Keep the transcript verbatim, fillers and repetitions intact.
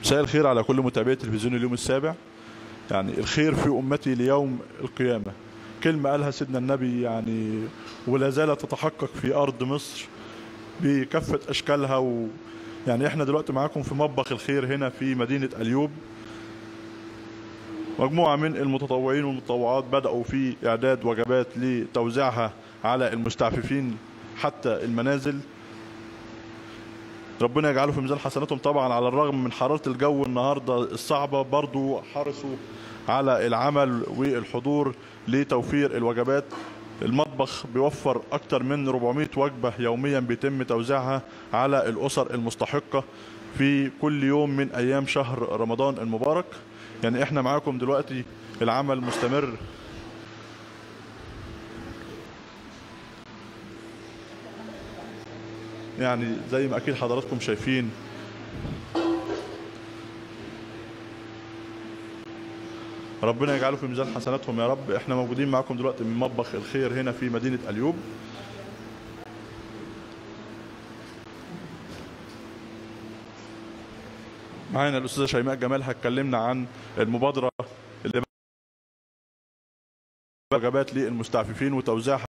مساء الخير على كل متابعي تلفزيون اليوم السابع. يعني الخير في أمتي ليوم القيامة، كلمة قالها سيدنا النبي يعني ولا زالت تتحقق في أرض مصر بكافة أشكالها. و يعني احنا دلوقتي معاكم في مطبخ الخير هنا في مدينة أليوب. مجموعة من المتطوعين والمتطوعات بدأوا في إعداد وجبات لتوزيعها على المستعففين حتى المنازل. ربنا يجعله في ميزان حسناتهم. طبعا على الرغم من حرارة الجو النهاردة الصعبة برضو حرصوا على العمل والحضور لتوفير الوجبات. المطبخ بيوفر أكثر من أربعمائة وجبة يوميا بيتم توزيعها على الأسر المستحقة في كل يوم من أيام شهر رمضان المبارك. يعني احنا معاكم دلوقتي، العمل مستمر. يعني زي ما أكيد حضراتكم شايفين، ربنا يجعله في ميزان حسناتهم يا رب. احنا موجودين معاكم دلوقتي من مطبخ الخير هنا في مدينة أليوب. معانا الأستاذة شيماء جمال هتكلمنا عن المبادرة اللي وجبات للمستعففين وتوزيعها